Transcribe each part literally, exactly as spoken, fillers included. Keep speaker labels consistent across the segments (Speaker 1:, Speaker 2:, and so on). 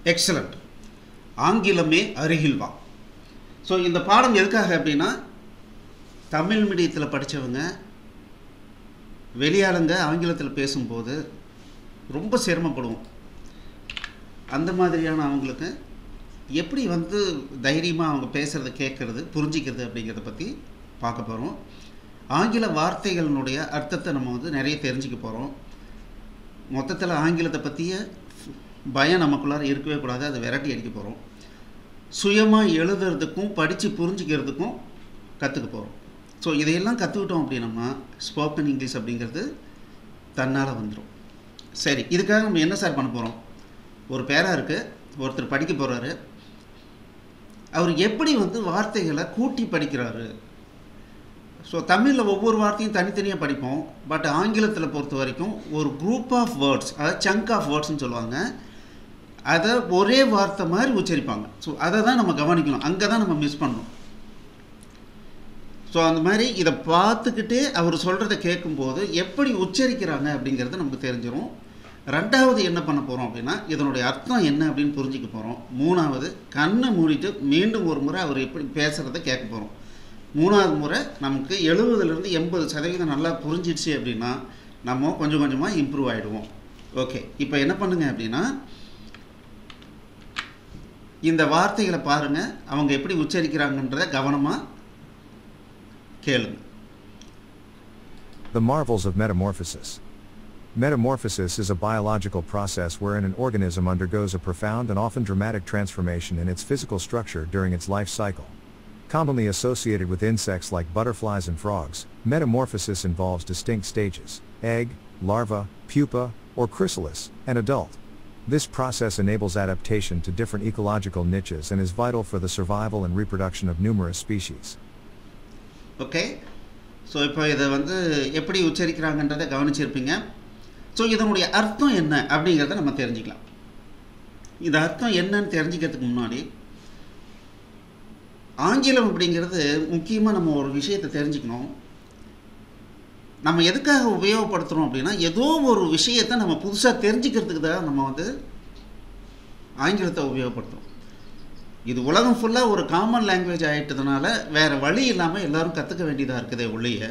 Speaker 1: Excellent. ஆங்கிலமே அருகில் வா. So இந்த பாடம் எதுக்காக அப்படின்னா, தமிழ் மீடியத்தில் படித்தவங்க வெளியாளுங்க ஆங்கிலத்தில் பேசும்போது ரொம்ப சிரமப்படுவோம். அந்த மாதிரியான அவங்களுக்கு எப்படி வந்து தைரியமாக அவங்க பேசுகிறத கேட்குறது புரிஞ்சிக்கிறது அப்படிங்கிறத பற்றி பார்க்க போகிறோம். ஆங்கில வார்த்தைகளினுடைய அர்த்தத்தை நம்ம வந்து நிறைய தெரிஞ்சுக்க போகிறோம். மொத்தத்தில் ஆங்கிலத்தை பற்றிய பயம் நமக்குள்ளார இருக்கவே கூடாது, அதை விரட்டி அடிக்க போகிறோம். சுயமாக எழுதுறதுக்கும் படித்து புரிஞ்சிக்கிறதுக்கும் கற்றுக்க போகிறோம். ஸோ இதையெல்லாம் கற்றுக்கிட்டோம் அப்படின்னா ஸ்போக்கன் இங்கிலீஷ் அப்படிங்கிறது தன்னால் வந்துடும். சரி, இதுக்காக நம்ம என்ன சார் பண்ண போகிறோம்? ஒரு பேரா இருக்குது, ஒருத்தர் படிக்க போகிறாரு. அவர் எப்படி வந்து வார்த்தைகளை கூட்டி படிக்கிறாரு? ஸோ தமிழில் ஒவ்வொரு வார்த்தையும் தனித்தனியாக படிப்போம். பட் ஆங்கிலத்தில் பொறுத்த வரைக்கும் ஒரு குரூப் ஆஃப் வேர்ட்ஸ், அதாவது சங்க் ஆஃப் வேர்ட்ஸ்ன்னு சொல்லுவாங்க, அதை ஒரே வார்த்தை மாதிரி உச்சரிப்பாங்க. ஸோ அதை தான் நம்ம கவனிக்கணும், அங்கே தான் நம்ம மிஸ் பண்ணணும். ஸோ அந்த மாதிரி இதை பார்த்துக்கிட்டே அவர் சொல்கிறத கேட்கும்போது எப்படி உச்சரிக்கிறாங்க அப்படிங்கிறது நமக்கு தெரிஞ்சிடும். ரெண்டாவது என்ன பண்ண போகிறோம் அப்படின்னா, இதனுடைய அர்த்தம் என்ன அப்படின்னு புரிஞ்சிக்க போகிறோம். மூணாவது, கண்ணை மூடிட்டு மீண்டும் ஒரு முறை அவர் எப்படி பேசுகிறத கேட்க போகிறோம். மூணாவது முறை நமக்கு எழுபதுலேருந்து எண்பது சதவீதம் நல்லா புரிஞ்சிடுச்சு அப்படின்னா நம்ம கொஞ்சம் கொஞ்சமாக இம்ப்ரூவ் ஆகிடுவோம். ஓகே, இப்போ என்ன பண்ணுங்க அப்படின்னா, இந்த வார்த்தைகளை பாருங்கள், அவங்க எப்படி உச்சரிக்கிறாங்கன்றத கவனமாக கேளுங்க.
Speaker 2: The marvels of metamorphosis. Metamorphosis is a biological process wherein an organism undergoes a profound and often dramatic transformation in its physical structure during its life cycle. Commonly associated with insects like butterflies and frogs, metamorphosis involves distinct stages: egg, larva, pupa, or chrysalis, and adult. This process enables adaptation to different ecological niches and is vital for the survival and reproduction of numerous species.
Speaker 1: Okay, so இப்போ இதை வந்து எப்படி உச்சரிக்கிறாங்கன்றதை கவனிச்சிருப்பீங்க. So இதனுடைய அர்த்தம் என்ன அப்படிங்கிறத நம்ம தெரிஞ்சுக்கலாம். இந்த அர்த்தம் என்னன்னு தெரிஞ்சுக்கிறதுக்கு முன்னாடி, ஆங்கிலம் அப்படிங்கிறது முக்கியமாக நம்ம ஒரு விஷயத்தை தெரிஞ்சுக்கணும். நம்ம எதுக்காக உபயோகப்படுத்துகிறோம் அப்படின்னா, ஏதோ ஒரு விஷயத்தை நம்ம புதுசாக தெரிஞ்சுக்கிறதுக்கு தான் நம்ம வந்து ஆங்கிலத்தை உபயோகப்படுத்துகிறோம். இது உலகம் ஃபுல்லாக ஒரு காமன் லாங்குவேஜ் ஆகிட்டதுனால வேறு வழி இல்லாமல் எல்லோரும் கற்றுக்க வேண்டியதாக இருக்குதே ஒழிய,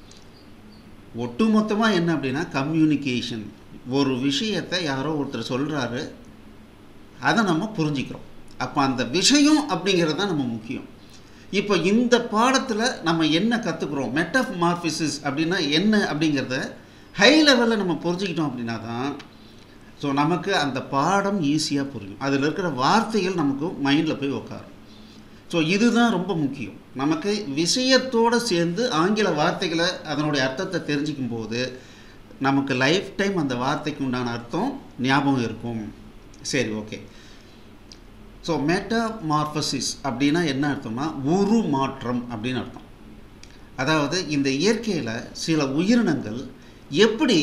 Speaker 1: ஒட்டு மொத்தமாக என்ன அப்படின்னா கம்யூனிகேஷன். ஒரு விஷயத்தை யாரோ ஒருத்தர் சொல்கிறாரு, அதை நம்ம புரிஞ்சிக்கிறோம். அப்போ அந்த விஷயம் அப்படிங்கிறது தான் நம்ம முக்கியம். இப்போ இந்த பாடத்தில் நம்ம என்ன கற்றுக்குறோம், மெட்டமார்பிசிஸ் அப்படின்னா என்ன அப்படிங்கிறத ஹை லெவலில் நம்ம புரிஞ்சுக்கிட்டோம் அப்படின்னா தான் ஸோ நமக்கு அந்த பாடம் ஈஸியாக புரியும். அதில் இருக்கிற வார்த்தைகள் நமக்கு மைண்டில் போய் உட்காரும். ஸோ இதுதான் ரொம்ப முக்கியம். நமக்கு விஷயத்தோடு சேர்ந்து ஆங்கில வார்த்தைகளை அதனுடைய அர்த்தத்தை தெரிஞ்சிக்கும் போது நமக்கு லைஃப் டைம் அந்த வார்த்தைக்கு உண்டான அர்த்தம் ஞாபகம் இருக்கும். சரி, ஓகே. ஸோ மெட்டமார்பசிஸ் அப்படின்னா என்ன அர்த்தம்னா உரு மாற்றம் அப்படின்னு அர்த்தம். அதாவது இந்த இயற்கையில் சில உயிரினங்கள் எப்படி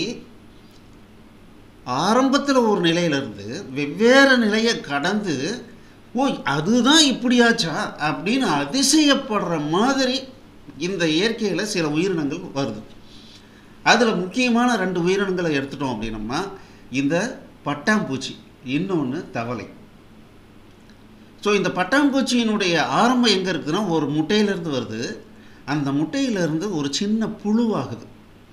Speaker 1: ஆரம்பத்தில் ஒரு நிலையிலிருந்து வெவ்வேறு நிலையை கடந்து, ஓ அதுதான் இப்படியாச்சா அப்படின்னு அதிசயப்படுற மாதிரி இந்த இயற்கையில் சில உயிரினங்கள் வருது. அதில் முக்கியமான ரெண்டு உயிரினங்களை எடுத்துட்டோம் அப்படின்னம்னா, இந்த பட்டாம்பூச்சி, இன்னொன்று தவளை. ஸோ இந்த பட்டாம்பூச்சியினுடைய ஆரம்பம் எங்கே இருக்குதுன்னா, ஒரு முட்டையிலேருந்து வருது. அந்த முட்டையிலேருந்து ஒரு சின்ன புழுவாகுது.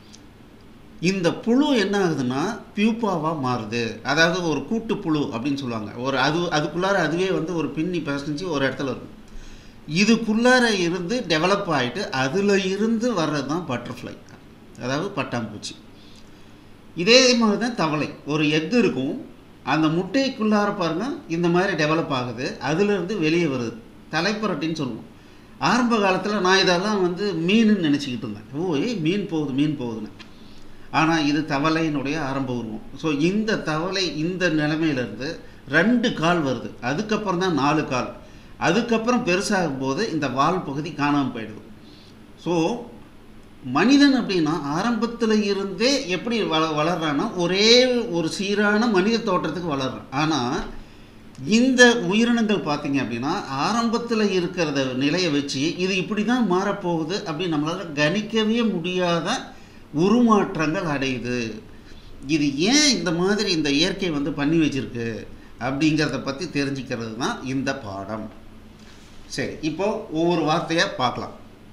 Speaker 1: இந்த புழு என்ன ஆகுதுன்னா பியூப்பாவாக மாறுது. அதாவது ஒரு கூட்டு புழு அப்படின்னு சொல்லுவாங்க. ஒரு அது அதுக்குள்ளார அதுவே வந்து ஒரு பின்னி பசஞ்சு ஒரு இடத்துல இருக்கும். இதுக்குள்ளார இருந்து டெவலப் ஆகிட்டு அதில் இருந்து வர்றது தான் பட்டர்ஃப்ளை, அதாவது பட்டாம்பூச்சி. இதே மாதிரி தான் தவளை. ஒரு எக்கு இருக்கும், அந்த முட்டைக்குள்ளார பாருங்கள் இந்த மாதிரி டெவலப் ஆகுது, அதிலிருந்து வெளியே வருது, தலைப்பரட்டின்னு சொல்லுவோம். ஆரம்ப காலத்தில் நான் இதெல்லாம் வந்து மீனுன்னு நினச்சிக்கிட்டு இருந்தேன். ஓ ஏய் மீன் போகுது மீன் போகுதுன்னு. ஆனால் இது தவளையினுடைய ஆரம்ப உருவம். ஸோ இந்த தவளை இந்த நிலைமையிலேருந்து ரெண்டு கால் வருது, அதுக்கப்புறம் தான் நாலு கால், அதுக்கப்புறம் பெருசாகும் போது இந்த வால் பகுதி காணாமல் போயிடுது. ஸோ மனிதன் அப்படின்னா ஆரம்பத்தில் இருந்தே எப்படி வள வளர்றான்னா ஒரே ஒரு சீரான மனித தோற்றத்துக்கு வளர்றான். ஆனால் இந்த உயிரினங்கள் பார்த்திங்க அப்படின்னா ஆரம்பத்தில் இருக்கிறத நிலையை வச்சு இது இப்படி தான் மாறப்போகுது அப்படின்னு நம்மளால் கணிக்கவே முடியாத உருமாற்றங்கள் அடையுது. இது ஏன் இந்த மாதிரி இந்த இயற்கை வந்து பண்ணி வச்சிருக்கு? அப்படிங்கிறத பற்றி தெரிஞ்சுக்கிறது தான் இந்த பாடம். சரி, இப்போ ஒவ்வொரு வார்த்தையை பார்க்கலாம்.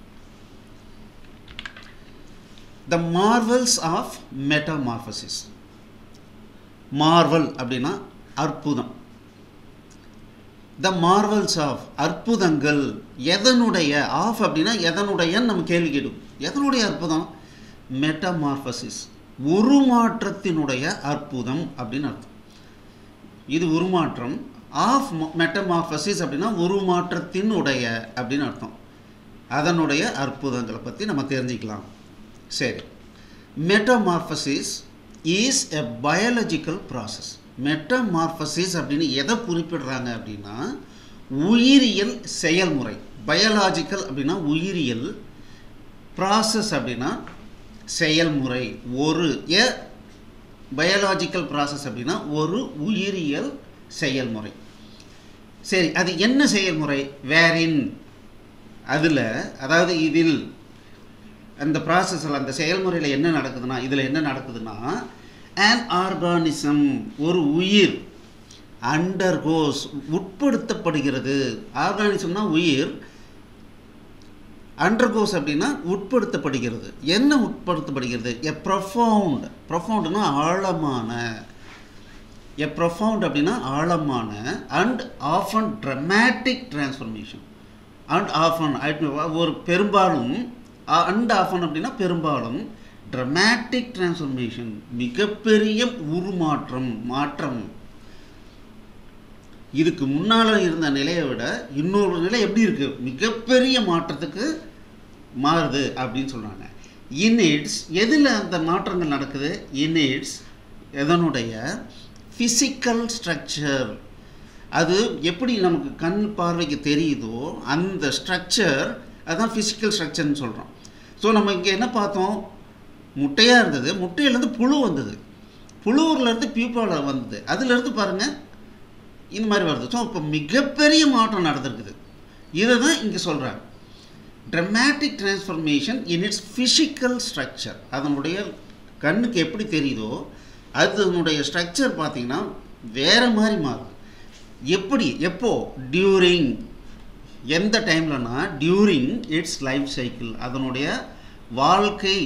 Speaker 1: The marvels of metamorphosis. Marvel அப்படின்னா அற்புதம். The marvels of அற்புதங்கள். எதனுடைய ஆஃப் அப்படின்னா எதனுடைய நம்ம கேள்வி கேடும். எதனுடைய அற்புதம்? மெட்டமார்பசிஸ், உருமாற்றத்தினுடைய அற்புதம் அப்படின்னு அர்த்தம். இது உருமாற்றம். ஆஃப் மெட்டமார்பசிஸ் அப்படின்னா உருமாற்றத்தினுடைய அப்படின்னு அர்த்தம். அதனுடைய அற்புதங்களை பற்றி நம்ம தெரிஞ்சுக்கலாம். சரி, metamorphosis is a biological process. Metamorphosis அப்படின்னு எதை குறிப்பிடுறாங்க அப்படின்னா உயிரியல் செயல்முறை. பயாலஜிக்கல் அப்படின்னா உயிரியல், ப்ராசஸ் அப்படின்னா செயல்முறை. ஒரு எ பயாலஜிக்கல் ப்ராசஸ் அப்படின்னா ஒரு உயிரியல் செயல்முறை. சரி, அது என்ன செயல்முறை? வேரின், அதில், அதாவது இதில், அந்த ப்ராசஸில், அந்த செயல்முறையில் என்ன நடக்குதுன்னா, இதில் என்ன நடக்குதுன்னா an organism, ஒரு உயிர், undergoes, உட்படுத்தப்படுகிறது. ஆர்கானிசம்னா உயிர், undergoes அப்படின்னா உட்படுத்தப்படுகிறது. என்ன உட்படுத்தப்படுகிறது? a profound, profoundனா ஆழமான, a profound அப்படின்னா ஆழமான and often dramatic transformation. and often ஒரு பெரும்பாலும், and often அப்படின்னா பெரும்பாலும், dramatic transformation மிகப்பெரிய உருமாற்றம், மாற்றம். இதுக்கு முன்னால் இருந்த நிலையை விட இன்னொரு நிலை எப்படி இருக்கு? மிகப்பெரிய மாற்றத்துக்கு மாறுது அப்படின்னு சொல்கிறாங்க. இனிட்ஸ், எதில் அந்த மாற்றங்கள் நடக்குது? இனிட்ஸ், எதனுடைய ஃபிசிக்கல் ஸ்ட்ரக்சர். அது எப்படி நமக்கு கண் பார்வைக்கு தெரியுதோ அந்த ஸ்ட்ரக்சர், அதுதான் ஃபிசிக்கல் ஸ்ட்ரக்சர்னு சொல்கிறோம். ஸோ நம்ம இங்கே என்ன பார்த்தோம்? முட்டையாக இருந்தது, முட்டையிலேருந்து புழு வந்தது, புழுவிலேருந்து பியூப்பாவில் வந்தது, அதுலேருந்து பாருங்கள் இந்த மாதிரி வருது. ஸோ இப்போ மிகப்பெரிய மாற்றம் நடந்திருக்குது. இதை தான் இங்கே சொல்கிறாங்க. Dramatic transformation in its physical structure. அதனுடைய கண்ணுக்கு எப்படி தெரியுதோ அதனுடைய ஸ்ட்ரக்சர் பார்த்திங்கன்னா வேறு மாதிரி மாறுது. எப்படி, எப்போ? டியூரிங், எந்த டைம்லனா டியூரிங் இட்ஸ் லைஃப் சைக்கிள். அதனுடைய வாழ்க்கை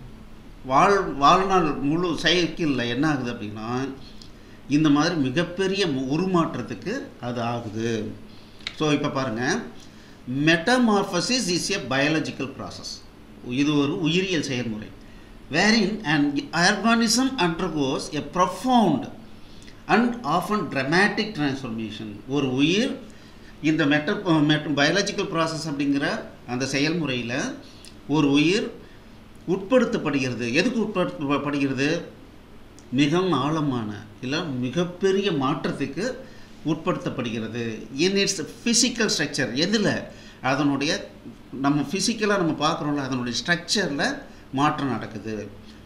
Speaker 1: வாழ் வாழ்நாள் முழு சைக்கிளில் என்ன ஆகுது அப்படின்னா இந்த மாதிரி மிகப்பெரிய உருமாற்றத்துக்கு அது ஆகுது. ஸோ இப்போ பாருங்கள், metamorphosis is a biological process. இது ஒரு உயிரியல் செயல்முறை. Wherein and organism undergoes a profound and often dramatic transformation. ஒரு உயிர் இந்த மெட்ட மெட் பயாலஜிக்கல் ப்ராசஸ் அப்படிங்கிற அந்த செயல்முறையில் ஒரு உயிர் உட்படுத்தப்படுகிறது. எதுக்கு உட்படுத்தப்படுகிறது? மிகவும் ஆழமான இல்லை மிகப்பெரிய மாற்றத்துக்கு உட்படுத்தப்படுகிறது. In its physical structure. எதில்? அதனுடைய நம்ம ஃபிசிக்கலாக நம்ம பார்க்குறோம்ல அதனுடைய ஸ்ட்ரக்சரில் மாற்றம் நடக்குது.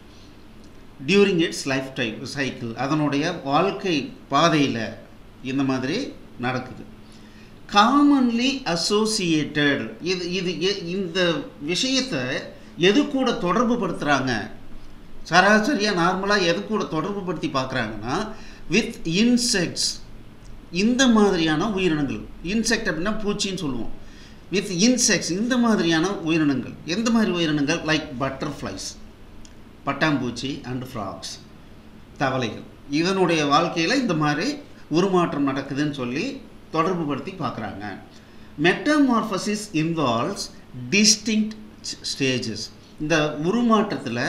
Speaker 1: During its life time cycle, அதனுடைய வாழ்க்கை பாதையில் இந்த மாதிரி நடக்குது. காமன்லி அசோசியேட்டட், இது இது இந்த விஷயத்தை எது கூட தொடர்பு படுத்துகிறாங்க? சராசரியாக நார்மலாக எது கூட தொடர்பு படுத்தி பார்க்குறாங்கன்னா வித் இன்செக்ட்ஸ், இந்த மாதிரியான உயிரினங்கள். இன்செக்ட் அப்படின்னா பூச்சின்னு சொல்லுவோம். வித் இன்செக்ட்ஸ், இந்த மாதிரியான உயிரினங்கள். எந்த மாதிரி உயிரினங்கள்? லைக் பட்டர்ஃப்ளைஸ், பட்டாம்பூச்சி அண்ட் ஃப்ராக்ஸ், தவளைகள். இதனுடைய வாழ்க்கையில் இந்த மாதிரி உருமாற்றம் நடக்குதுன்னு சொல்லி தொடர்பு படுத்தி பார்க்குறாங்க. Metamorphosis involves distinct stages. இந்த உருமாற்றத்தில்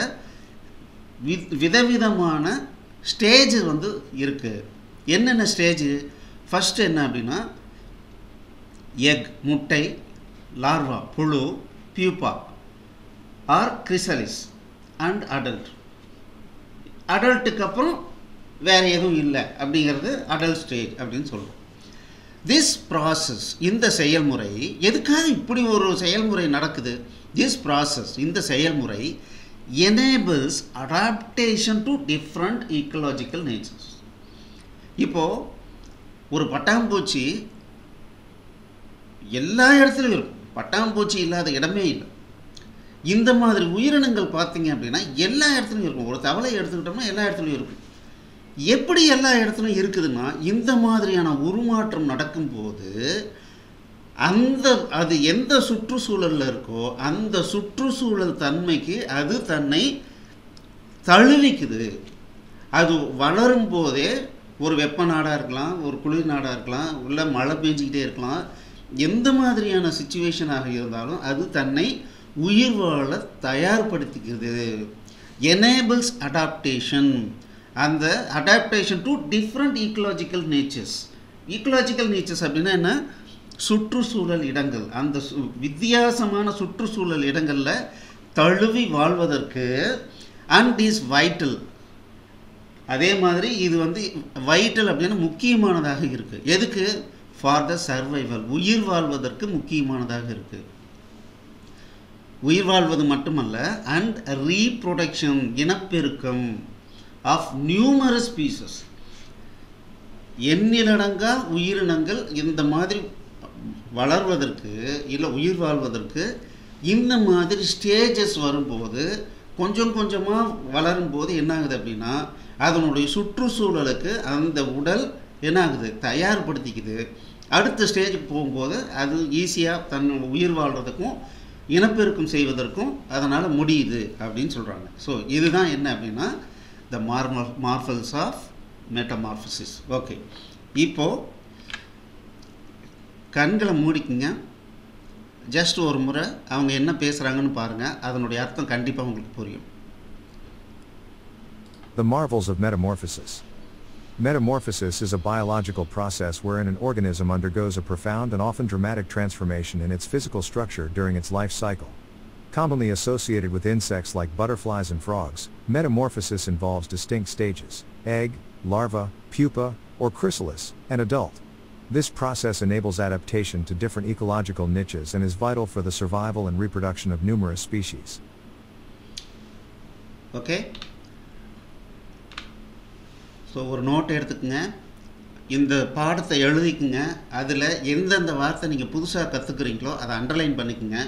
Speaker 1: வித் விதவிதமான ஸ்டேஜ் வந்து இருக்குது. என்னென்ன ஸ்டேஜு? ஃபஸ்ட்டு என்ன அப்படின்னா எக், முட்டை, லார்வா, புழு, pupa or chrysalis and adult. அடல்ட்டுக்கு அப்புறம் வேறு எதுவும் இல்லை அப்படிங்கிறது அடல்ட் ஸ்டேஜ் அப்படின்னு சொல்கிறோம். திஸ் ப்ராசஸ், இந்த செயல்முறை, எதுக்காக இப்படி ஒரு செயல்முறை நடக்குது? திஸ் ப்ராசஸ், இந்த செயல்முறை enables adaptation to different ecological natures. இப்போது ஒரு பட்டாம்பூச்சி எல்லா இடத்துலையும் இருக்கும், பட்டாம்பூச்சி இல்லாத இடமே இல்லை. இந்த மாதிரி உயிரினங்கள் பார்த்தீங்க அப்படின்னா எல்லா இடத்துலையும் இருக்கும். ஒரு தவளை எடுத்துக்கிட்டோம்னா எல்லா இடத்துலையும் இருக்கும். எப்படி எல்லா இடத்துலையும் இருக்குதுன்னா இந்த மாதிரியான உருமாற்றம் நடக்கும்போது அந்த அது எந்த சுற்றுச்சூழலில் இருக்கோ அந்த சுற்றுச்சூழல் தன்மைக்கு அது தன்னை தழுவிக்குது. அது வளரும் போதே ஒரு வெப்ப நாடாக இருக்கலாம், ஒரு குளிர் நாடாக இருக்கலாம், இல்லை மழை பெஞ்சிக்கிட்டே இருக்கலாம், எந்த மாதிரியான சுச்சுவேஷனாக இருந்தாலும் அது தன்னை உயிர் வாழ தயார்படுத்திக்கிறது. Enables adaptation. அந்த adaptation to different ecological natures. Ecological natures அப்படின்னா என்ன? சுற்றுச்சூழல் இடங்கள். அந்த வித்தியாசமான சுற்றுச்சூழல் இடங்களில் தழுவி வாழ்வதற்கு அண்ட் இஸ் வைட்டல். அதே மாதிரி இது வந்து வைட்டல் அப்படின்னா முக்கியமானதாக இருக்குது. எதுக்கு? For the survival. உயிர் வாழ்வதற்கு முக்கியமானதாக இருக்குது. உயிர் வாழ்வது மட்டுமல்ல, அண்ட் ரீப்ரொடக்ஷன், இனப்பெருக்கம் ஆஃப் நியூமரஸ் ஸ்பீசஸ். எண்ணிலடங்கா உயிரினங்கள் இந்த மாதிரி வளர்வதற்கு இல்லை உயிர் வாழ்வதற்கு இந்த மாதிரி ஸ்டேஜஸ் வரும்போது கொஞ்சம் கொஞ்சமாக வளரும்போது என்ன ஆகுது அப்படின்னா அதனுடைய சுற்றுச்சூழலுக்கு அந்த உடல் என்ன ஆகுது? தயார்படுத்திக்குது. அடுத்த ஸ்டேஜுக்கு போகும்போது அது ஈஸியாக தன் உயிர் வாழ்கிறதுக்கும் இனப்பெருக்கம் செய்வதற்கும் அதனால் முடியுது அப்படின்னு சொல்கிறாங்க. ஸோ இதுதான் என்ன அப்படின்னா the mar marvels of metamorphosis. Okay, இப்போது கண்களை மூடிக்குங்க. ஜஸ்ட் ஒரு முறை அவங்க என்ன பேசுகிறாங்கன்னு பாருங்கள். அதனுடைய அர்த்தம் கண்டிப்பாக உங்களுக்கு புரியும்.
Speaker 2: The marvels of metamorphosis. Metamorphosis is a biological process wherein an organism undergoes a profound and often dramatic transformation in its physical structure during its life cycle. Commonly associated with insects like butterflies and frogs, metamorphosis involves distinct stages: egg, larva, pupa, or chrysalis, and adult. This process enables adaptation to different ecological niches and is vital for the survival and reproduction of numerous species.
Speaker 1: Okay? So ஒரு note எடுத்துக்கங்க. இந்த பாடத்தை எழுதிக்குங்க. அதில் எந்தெந்த வார்த்தை நீங்கள் புதுசாக கற்றுக்குறீங்களோ அதை அண்டர்லைன் பண்ணிக்கோங்க.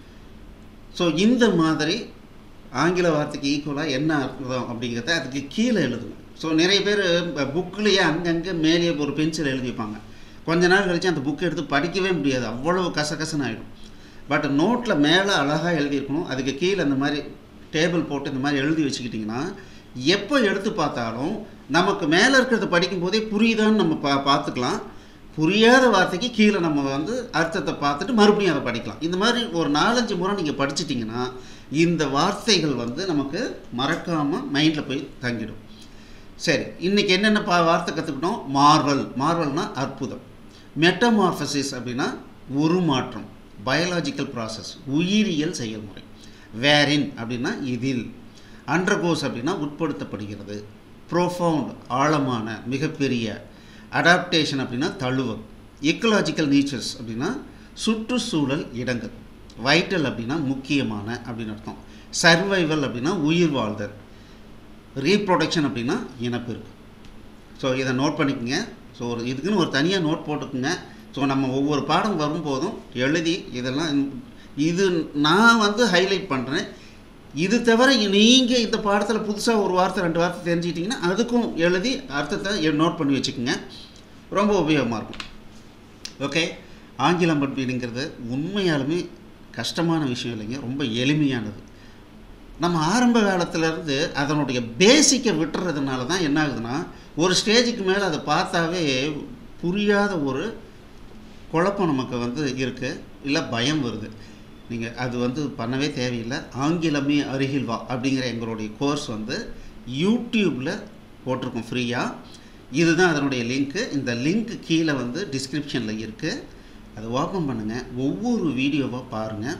Speaker 1: ஸோ இந்த மாதிரி ஆங்கில வார்த்தைக்கு ஈக்குவலாக என்ன அர்த்தம் அப்படிங்கிறத அதுக்கு கீழே எழுதுங்க. ஸோ நிறைய பேர் புக்கிலேயே அங்கங்கே மேலேயே ஒரு பென்சில் எழுதிப்பாங்க. கொஞ்ச நாள் கழித்து அந்த புக்கை எடுத்து படிக்கவே முடியாது, அவ்வளோ கசகசன்னு ஆகிடும். பட் நோட்டில் மேலே அழகாக எழுதியிருக்கணும். அதுக்கு கீழே இந்த மாதிரி டேபிள் போட்டு இந்த மாதிரி எழுதி வச்சுக்கிட்டிங்கன்னா எப்போ எடுத்து பார்த்தாலும் நமக்கு மேலே இருக்கிறத படிக்கும்போதே புரியுதான்னு நம்ம பா பார்த்துக்கலாம். புரியாத வார்த்தைக்கு கீழே நம்ம வந்து அர்த்தத்தை பார்த்துட்டு மறுபடியும் அதை படிக்கலாம். இந்த மாதிரி ஒரு நாலஞ்சு முறை நீங்கள் படிச்சிட்டிங்கன்னா இந்த வார்த்தைகள் வந்து நமக்கு மறக்காமல் மைண்டில் போய் தங்கிடும். சரி, இன்றைக்கி என்னென்ன பா வார்த்தை கற்றுக்கிட்டோம்? மார்வல். மார்வல்னா அற்புதம். மெட்டமார்ஃபசிஸ் அப்படின்னா உருமாற்றம், பயாலஜிக்கல் ப்ராசஸ், உயிரியல் செயல்முறை. வேரின் அப்படின்னா இதில். அண்டர்கோஸ் அப்படின்னா உட்படுத்தப்படுகிறது. ப்ரோஃபவுண்ட் ஆழமான மிகப்பெரிய. அடாப்டேஷன் அப்படின்னா தழுவல். எக்கலாஜிக்கல் நேச்சர்ஸ் அப்படின்னா சுற்றுச்சூழல் இடங்கள். வைட்டல் அப்படின்னா முக்கியமான அப்படின்னு அர்த்தம். சர்வைவல் அப்படின்னா உயிர் வாழ்தல். ரீப்ரொடக்ஷன் அப்படின்னா இனப்பெருக்கம். ஸோ இதை நோட் பண்ணிக்கோங்க. ஸோ ஒரு இதுக்குன்னு ஒரு தனியாக நோட் போட்டுக்குங்க. ஸோ நம்ம ஒவ்வொரு பாடம் வரும்போதும் எழுதி இதெல்லாம் இது நான் வந்து ஹைலைட் பண்ணுறேன். இது தவிர நீங்கள் இந்த பாடத்தில் புதுசாக ஒரு வார்த்தை ரெண்டு வார்த்தை தெரிஞ்சுக்கிட்டிங்கன்னா அதுக்கும் எழுதி அர்த்தத்தை நோட் பண்ணி வச்சுக்கோங்க. ரொம்ப உபயோகமாக இருக்கும். ஓகே, ஆங்கிலம் படிப்புங்கிறது உண்மையாலுமே கஷ்டமான விஷயம் இல்லைங்க, ரொம்ப எளிமையானது. நம்ம ஆரம்ப காலத்திலேருந்து அதனுடைய பேசிக்கை விட்டுறதுனால தான் என்ன ஆகுதுன்னா ஒரு ஸ்டேஜுக்கு மேலே அதை பார்த்தாவே புரியாத ஒரு குழப்பம் நமக்கு வந்து இருக்குது, இல்லை பயம் வருது. நீங்கள் அது வந்து பண்ணவே தேவையில்லை. ஆங்கிலமே அருகில் வா அப்படிங்கிற எங்களுடைய கோர்ஸ் வந்து யூடியூப்பில் போட்டிருக்கோம் ஃப்ரீயாக. இதுதான் அதனுடைய லிங்க்கு. இந்த லிங்க்கு கீழே வந்து டிஸ்கிரிப்ஷனில் இருக்குது. அதை ஓப்பன் பண்ணுங்கள், ஒவ்வொரு வீடியோவாக பாருங்கள்.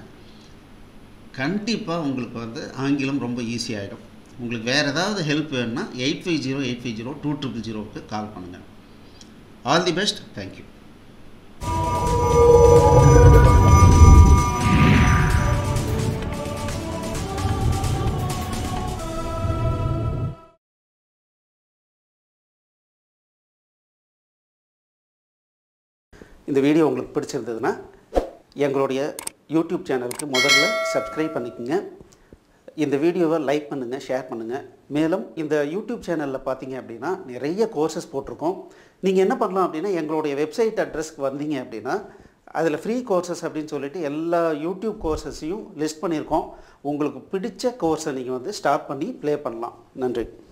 Speaker 1: கண்டிப்பாக உங்களுக்கு வந்து ஆங்கிலம் ரொம்ப ஈஸியாகிடும். உங்களுக்கு வேறு ஏதாவது ஹெல்ப் வேணுன்னா eight five zero eight five zero two triple ஜீரோவுக்கு கால் பண்ணுங்கள். All the best. தேங்க்யூ. இந்த வீடியோ உங்களுக்கு பிடிச்சிருந்ததுன்னா எங்களுடைய யூடியூப் சேனலுக்கு முதல்ல சப்ஸ்கிரைப் பண்ணிக்கோங்க. இந்த வீடியோவை லைக் பண்ணுங்கள், ஷேர் பண்ணுங்கள். மேலும் இந்த யூடியூப் சேனலில் பார்த்தீங்க அப்படின்னா நிறைய கோர்சஸ் போட்டிருக்கோம். நீங்கள் என்ன பண்ணலாம் அப்படின்னா எங்களுடைய வெப்சைட் அட்ரஸ்க்கு வந்தீங்க அப்படின்னா அதில் ஃப்ரீ கோர்சஸ் அப்படின்னு சொல்லிட்டு எல்லா யூடியூப் கோர்சஸையும் லிஸ்ட் பண்ணியிருக்கோம். உங்களுக்கு பிடிச்ச கோர்ஸை நீங்கள் வந்து ஸ்டார்ட் பண்ணி ப்ளே பண்ணலாம். நன்றி.